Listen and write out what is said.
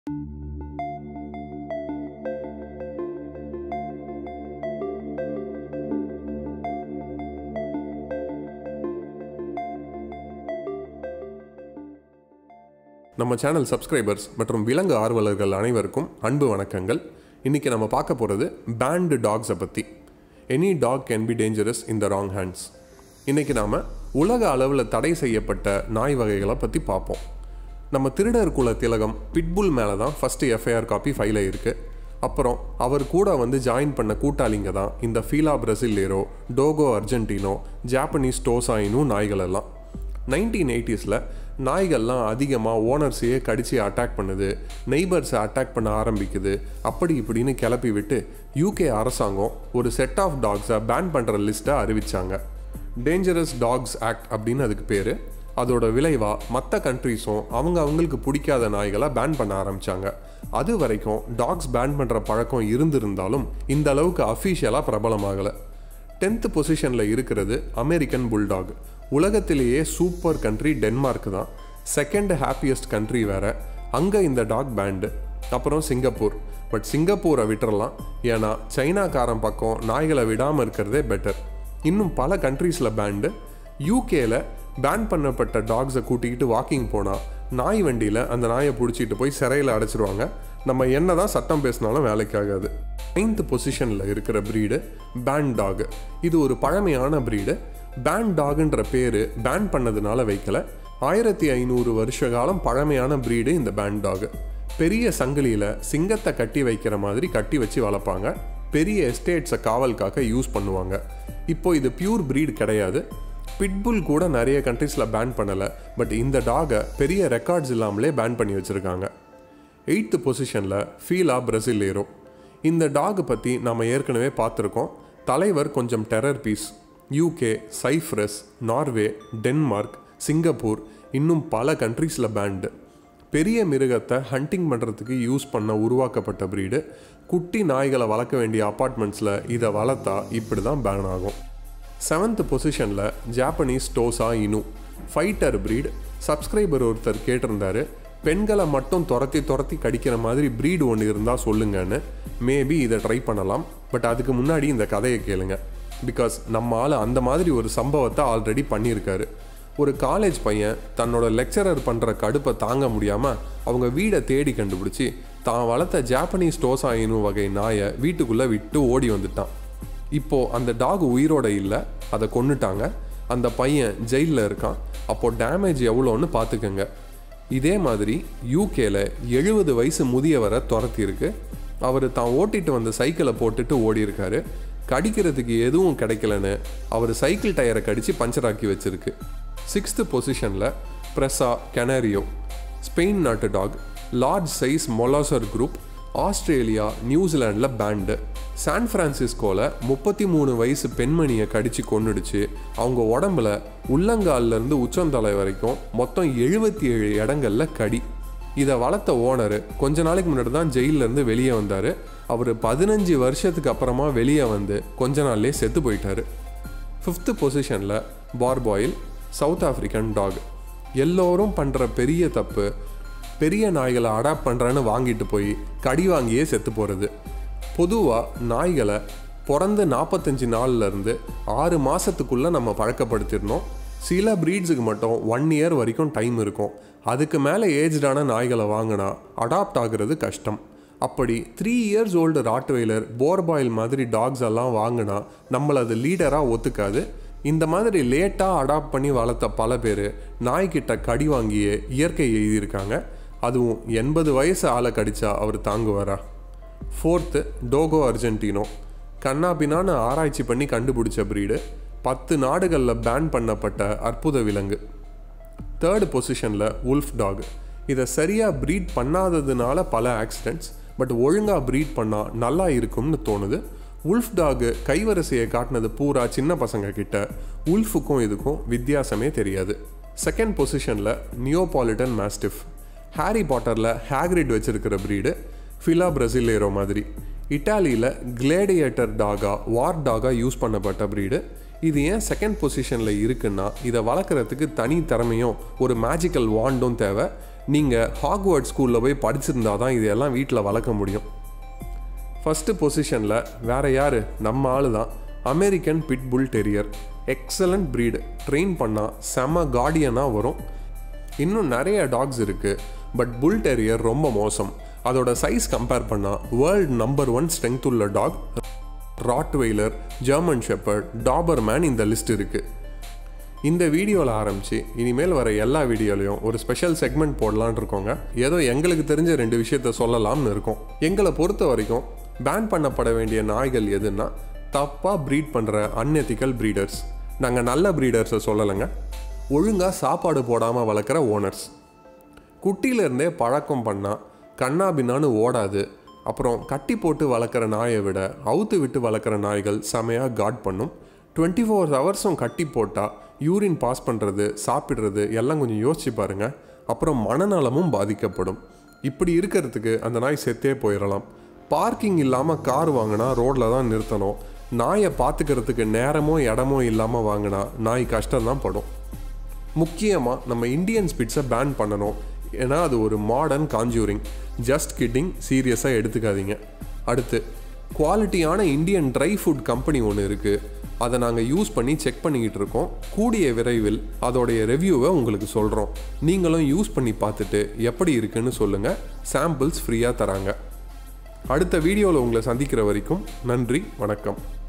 நம்ம channel subscribers மற்றும் விலங்கு ஆர்வலர்கள் அனைவருக்கும் அன்பு வணக்கங்கள். இன்றைக்கி நம்ம பார்க்க போகிறது பேண்ட் டாக்ஸை பற்றி. Any dog can be dangerous in the wrong hands. இன்றைக்கி நாம் உலக அளவில் தடை செய்யப்பட்ட நாய் வகைகளை பற்றி பார்ப்போம். நம்ம திருடர் குல திலகம் பிட்புல் மேலே தான் ஃபஸ்ட்டு எஃப்ஐஆர் காப்பி ஃபைல் ஆகிருக்கு. அப்புறம் அவர் கூட ஜாயின் பண்ண கூட்டாளிங்க தான் இந்த Fila Brasileiro, Dogo Argentino, Japanese டோசாயினும் நாய்கள் எல்லாம். 1980s நாய்கள்லாம் அதிகமாக ஓனர்ஸையே கடித்து அட்டாக் பண்ணுது, நெய்பர்ஸை அட்டாக் பண்ண ஆரம்பிக்குது. அப்படி இப்படின்னு கிளப்பி விட்டு யூகே அரசாங்கம் ஒரு செட் ஆஃப் டாக்ஸை பேன் பண்ணுற லிஸ்ட்டை அறிவித்தாங்க. டேஞ்சரஸ் டாக்ஸ் ஆக்ட் அப்படின்னு அதுக்கு பேர். அதோட விளைவாக மற்ற கண்ட்ரீஸும் அவங்களுக்கு பிடிக்காத நாய்களை பேன் பண்ண ஆரம்பித்தாங்க. அது வரைக்கும் டாக்ஸ் பேன் பண்ணுற பழக்கம் இருந்திருந்தாலும் இந்த அளவுக்கு அஃபீஷியலாக பிரபலமாகலை. 10th பொசிஷனில் இருக்கிறது அமெரிக்கன் புல்டாக். உலகத்திலேயே சூப்பர் கண்ட்ரி டென்மார்க் தான். செகண்ட் ஹாப்பியஸ்ட் கண்ட்ரி வேறு, அங்கே இந்த டாக் பேண்டு. அப்புறம் சிங்கப்பூர். பட் சிங்கப்பூரை விட்டுறலாம், ஏன்னா சைனாக்காரன் பக்கம் நாய்களை விடாமல் இருக்கிறதே பெட்டர். இன்னும் பல கண்ட்ரீஸில் பேண்டு. யூகேல பேன் பண்ணப்பட்ட டாக்ஸை கூட்டிக்கிட்டு வாக்கிங் போனால் நாய் வண்டியில் அந்த நாயை பிடிச்சிட்டு போய் சிறையில் அடைச்சிருவாங்க. நம்ம என்ன தான் சட்டம் பேசினாலும் வேலைக்காகாது. 9th பொசிஷனில் இருக்கிற ப்ரீடு பேண்ட் டாக். இது ஒரு பழமையான ப்ரீடு. பேண்ட் டாக்ன்ற பேர் பேன் பண்ணதுனால வைக்கல. 1500 வருஷ காலம் பழமையான ப்ரீடு இந்த பேண்ட் டாக். பெரிய சங்கிலியில் சிங்கத்தை கட்டி வைக்கிற மாதிரி கட்டி வச்சு வளர்ப்பாங்க. பெரிய எஸ்டேட்ஸை காவல் காக்க யூஸ் பண்ணுவாங்க. இப்போ இது பியூர் ப்ரீட் கிடையாது. பிட்புல் கூட நிறைய கண்ட்ரீஸில் பேன் பண்ணலை. பட் இந்த டாகை பெரிய ரெக்கார்ட்ஸ் இல்லாமலே பேன் பண்ணி வச்சுருக்காங்க. 8th பொசிஷனில் ஃபீலா பிரசிலேரோ. இந்த டாக் பற்றி நம்ம ஏற்கனவே பார்த்துருக்கோம். தலைவர் கொஞ்சம் terror piece. UK, Cyprus, Norway, Denmark, Singapore, இன்னும் பல கண்ட்ரீஸில் பேண்டு. பெரிய மிருகத்தை ஹண்டிங் பண்ணுறதுக்கு யூஸ் பண்ண உருவாக்கப்பட்ட ப்ரீடு. குட்டி நாய்களை வளர்க்க வேண்டிய அப்பார்ட்மெண்ட்ஸில் இதை வளர்த்தா இப்படி தான் பேன் ஆகும். 7th பொசிஷனில் Japanese Tosa Inu. Fighter breed. Subscriber ஒருத்தர் கேட்டிருந்தாரு, பெண்களை மட்டும் துரத்தி கடிக்கிற மாதிரி ப்ரீடு ஒன்று இருந்தால் சொல்லுங்கன்னு. மேபி இதை ட்ரை பண்ணலாம். பட் அதுக்கு முன்னாடி இந்த கதையை கேளுங்க. பிகாஸ் நம்ம ஆள் அந்த மாதிரி ஒரு சம்பவத்தை ஆல்ரெடி பண்ணியிருக்காரு. ஒரு காலேஜ் பையன் தன்னோட லெக்சரர் பண்ணுற கடுப்பை தாங்க முடியாமல் அவங்க வீடை தேடி கண்டுபிடிச்சி தான் வளர்த்த ஜாப்பனீஸ் டோசாயினு வகை நாயை வீட்டுக்குள்ளே விட்டு ஓடி வந்துட்டான். இப்போது அந்த டாக் உயிரோட இல்லை, அதை கொன்னுட்டாங்க. அந்த பையன் ஜெயிலில் இருக்கான். அப்போது டேமேஜ் எவ்வளோன்னு பார்த்துக்கங்க. இதே மாதிரி யூகேல 70 வயசு முதியவரை துரத்திருக்கு. அவர் தான் ஓட்டிட்டு வந்த சைக்கிளை போட்டுட்டு ஓடி இருக்காரு. கடிக்கிறதுக்கு எதுவும் கிடைக்கலன்னு அவர் சைக்கிள் டயரை கடித்து பஞ்சராக்கி வச்சிருக்கு. 6th பொசிஷனில் ப்ரெஸா கெனாரியோ. ஸ்பெயின் நாட்டு dog. Large size molosser group. Australia, நியூசிலாண்டில் பேண்டு. சான் பிரான்சிஸ்கோவில் 33 வயசு பெண்மணியை கடித்து கொன்னுடுச்சு. அவங்க உடம்புல உள்ளங்காலிலேருந்து உச்சந்தலை வரைக்கும் மொத்தம் 77 இடங்களில் கடி. இதை வளர்த்த ஓனர் கொஞ்ச நாளைக்கு முன்னாடி தான் ஜெயிலிருந்து வெளியே வந்தார். அவர் 15 வருஷத்துக்கு அப்புறமா வெளியே வந்து கொஞ்ச நாள்லேயே செத்து போயிட்டார். 5th பொசிஷனில் பார்பாயில், சவுத் ஆஃப்ரிக்கன் டாக். எல்லோரும் பண்ணுற பெரிய தப்பு பெரிய நாய்களை அடாப்ட் பண்ணுறேன்னு வாங்கிட்டு போய் கடி வாங்கியே செத்து போகிறது. பொதுவாக நாய்களை பிறந்து 45 நாள்லேருந்து 6 மாதத்துக்குள்ளே நம்ம பழக்கப்படுத்திடணும். சில ப்ரீட்ஸுக்கு மட்டும் 1 year வரைக்கும் டைம் இருக்கும். அதுக்கு மேலே ஏஜ்டான நாய்களை வாங்கினா அடாப்ட் ஆகிறது கஷ்டம். அப்படி 3 years old ராட்வெய்லர், போர்பாயில் மாதிரி டாக்ஸ் எல்லாம் வாங்கினா நம்மளை அது லீடராக ஒத்துக்காது. இந்த மாதிரி லேட்டாக அடாப்ட் பண்ணி வளர்த்த பல பேர் நாய்கிட்ட கடி வாங்கியே இயற்கை எழுதியிருக்காங்க. அதுவும் 80 வயசு ஆளை கடிச்சா அவர் தாங்குவாரா? 4th Togo Argentino. கண்ணாபின்னான்னு ஆராய்ச்சி பண்ணி கண்டுபிடிச்ச ப்ரீடு. 10 நாடுகளில் பேன் பண்ணப்பட்ட அற்புத விலங்கு. 3rd பொசிஷனில் உல்ஃப் டாக். இதை சரியாக ப்ரீட் பண்ணாததுனால பல ஆக்சிடென்ட்ஸ். பட் ஒழுங்காக ப்ரீட் பண்ணால் நல்லா இருக்கும்னு தோணுது. உல்ஃப் டாக் கைவரிசையை காட்டினது பூரா சின்ன பசங்க கிட்ட. உல்ஃபுக்கும் இதுக்கும் வித்தியாசமே தெரியாது. 2nd பொசிஷனில் நியோபாலிட்டன் மாஸ்டிஃப். ஹாரி பாட்டரில் ஹேக்ரிட் வச்சிருக்கிற ப்ரீடு. ஃபிலா பிரசிலேரோ மாதிரி. இட்டாலியில் கிளேடியேட்டர் டாகா, வார் டாகா யூஸ் பண்ணப்பட்ட ப்ரீடு. இது ஏன் 2nd பொசிஷனில் இருக்குன்னா இதை வளர்க்குறதுக்கு தனி திறமையும் ஒரு மேஜிக்கல் வாண்டும் தேவை. நீங்கள் ஹாக்வர்ட் ஸ்கூலில் போய் படிச்சிருந்தா தான் இதெல்லாம் வீட்டில் வளர்க்க முடியும். ஃபஸ்ட்டு பொசிஷனில் வேறு யார், நம்ம ஆள் தான். American pitbull terrier. Excellent breed. Train பண்ணால் செம கார்டியனாக வரும். இன்னும் நிறைய டாக்ஸ் இருக்குது, பட் புல் டெரியர் ரொம்ப மோசம். அதோட சைஸ் கம்பேர் பண்ணால் வேர்ல்டு நம்பர் 1 ஸ்ட்ரென்த் உள்ள dog Rottweiler, German shepherd, Doberman இந்த லிஸ்ட் இருக்குது. இந்த வீடியோவில் ஆரம்பித்து இனிமேல் வர எல்லா வீடியோலையும் ஒரு ஸ்பெஷல் செக்மெண்ட் போடலான் இருக்கோங்க. ஏதோ எங்களுக்கு தெரிஞ்ச 2 விஷயத்த சொல்லலாம்னு இருக்கோம். எங்களை பொறுத்த வரைக்கும் பேன் பண்ணப்பட வேண்டிய நாய்கள் எதுன்னா தப்பாக ப்ரீட் பண்ணுற அன்எத்திக்கல் ப்ரீடர்ஸ். நாங்கள் நல்ல ப்ரீடர்ஸை சொல்லலைங்க. ஒழுங்காக சாப்பாடு போடாமல் வளர்க்குற ஓனர்ஸ். குட்டியிலேருந்தே பழக்கம் பண்ணால் கண்ணாபின்னான்னு ஓடாது. அப்புறம் கட்டி போட்டு வளர்க்குற நாயை விட அவுத்து விட்டு வளர்க்குற நாய்கள் செமையாக காட் பண்ணும். 24 ஹவர்ஸும் கட்டி போட்டால் யூரின் பாஸ் பண்ணுறது, சாப்பிட்றது எல்லாம் கொஞ்சம் யோசிச்சு பாருங்கள். அப்புறம் மனநலமும் பாதிக்கப்படும். இப்படி இருக்கிறதுக்கு அந்த நாய் செத்தே போயிடலாம். பார்க்கிங் இல்லாமல் கார் வாங்கினா ரோட்டில் தான் நிறுத்தணும். நாயை பார்த்துக்கிறதுக்கு நேரமோ இடமோ இல்லாமல் வாங்கினா நாய் கஷ்டம்தான் படும். முக்கியமாக நம்ம இந்தியன் ஸ்பிட்ஸை பேன் பண்ணணும். ஏன்னா அது ஒரு மாடர்ன் கான்ஜூரிங். ஜஸ்ட் கிட்டிங், சீரியஸாக எடுத்துக்காதீங்க. அடுத்து, குவாலிட்டியான இந்தியன் ட்ரை ஃபுட் கம்பெனி ஒன்று இருக்குது. அதை நாங்கள் யூஸ் பண்ணி செக் பண்ணிக்கிட்டு இருக்கோம். கூடிய விரைவில் அதோடைய ரிவ்யூவை உங்களுக்கு சொல்கிறோம். நீங்களும் யூஸ் பண்ணி பார்த்துட்டு எப்படி இருக்குன்னு சொல்லுங்கள். சாம்பிள்ஸ் ஃப்ரீயாக தராங்க. அடுத்த வீடியோவில் உங்களை சந்திக்கிற வரைக்கும் நன்றி, வணக்கம்.